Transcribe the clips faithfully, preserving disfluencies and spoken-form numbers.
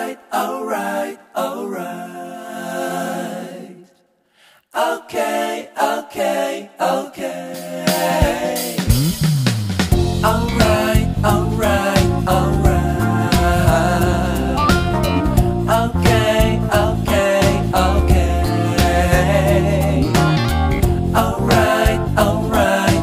alright, alright, alright. Okay, okay, okay. Alright, alright, alright. Okay, okay, okay. Alright, alright,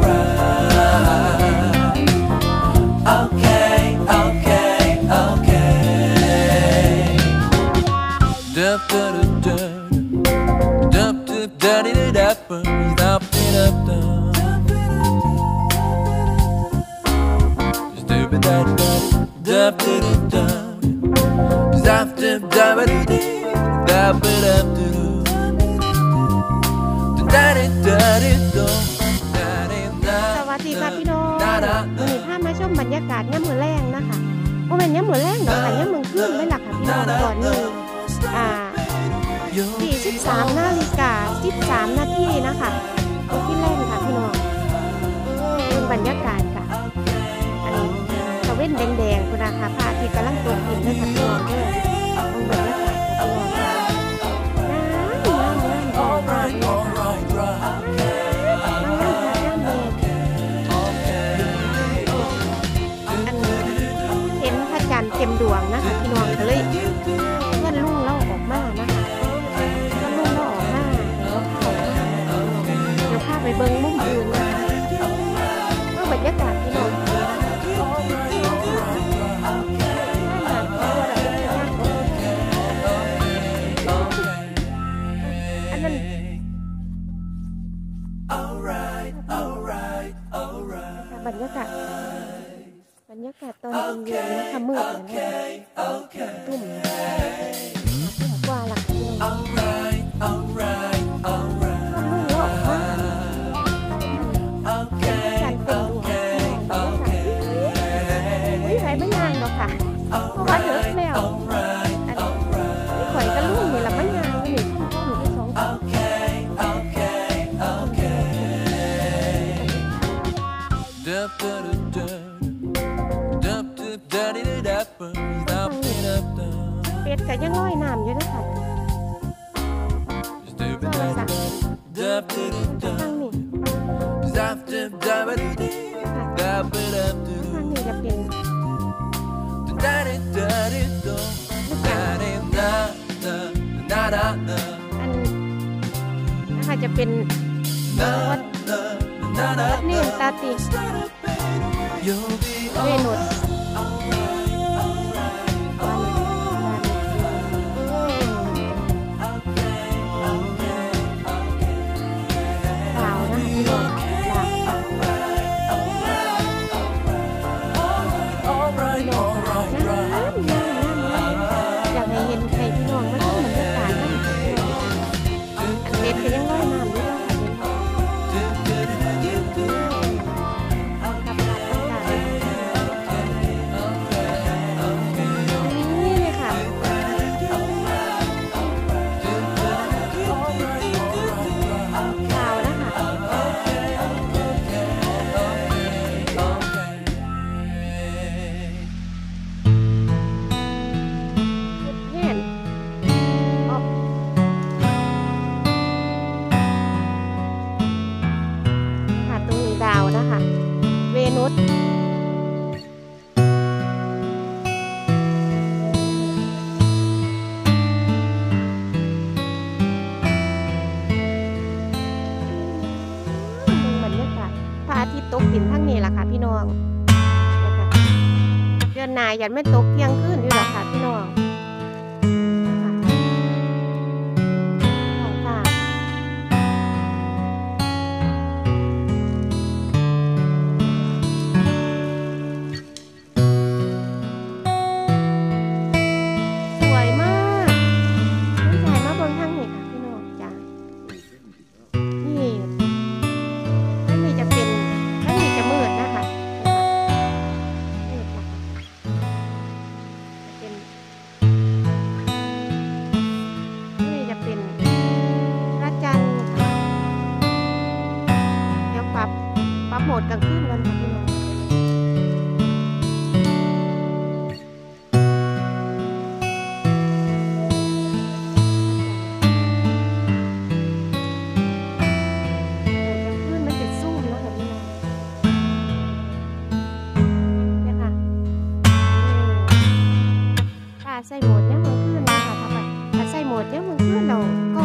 alright. Okay, okay, okay. Dup dup dup dup dup dup dup dup dup dup. Dup dup dup dup dup dup dup dup dup. สวัสดีค่ะพี่น้องวันนี้พามาชมบรรยากาศย่ำมือแรงนะคะโมเมนต์ย่ำมือแรงดอกค่ะย่ำมือขึ้นไม่หลักค่ะพี่น้องก่อนหนึ่งอ่าสี่สิบสามนาฬิกาสิบสามนาทีนะคะที่แรงค่ะพี่น้องเป็นบรรยากาศค่ะอันนี้ตะเว้นแดงๆคุณนะคะพระอาทิตย์กำลังตกดินด้วยค่ะพี่น้องด้วยเป็นบรรยากาศค่ะพี่น้องค่ะเต็มดวงนะคะพี่น้องก็เลยเพื่อนลุงเล่าออกมานะคะเพื่อนลุงเล่าออกมาเดี๋ยวพาไปเบิ้งมุมอื่นนะคะก็บรรยากาศพี่น้องอันนั้นบรรยากาศบรรยากาศตอนเย็นๆนะคะมืดเลยนะคะตุ่มตุ่มกว่าหลักกิโลก็ลุ่งออกมาการเต็มดวงวิสัยไม่ยางหรอกค่ะเพราะว่าเยอะแล้วอันนี้ข่อยก็ลุ่งนี่แหละไม่ยางนี่ข้อหนูที่สองเป็ดก็ยังลอยน้ำอยู่นะคะก็สักทางนี้ทางนี้จะเป็นอันนะคะจะเป็นวัดวัดนี่ตาติเวนุสตกดินทั้งนี้แหละค่ะพี่น้องเดือนหน้ายันไม่ตกเที่ยงคืนอยู่หรอกค่ะพี่น้องสวยมากไม่ใช่มาบนทั้งนี้ค่ะพี่น้องจ้านี่ทั้งนี้จะเป็นจะมืดนะคะมืดนะคะเป็นใส่โหมดเนี่ยมันขึ้นนะคะถ้าไปถ้าใส่โหมดเนี่ยมันขึ้นเรา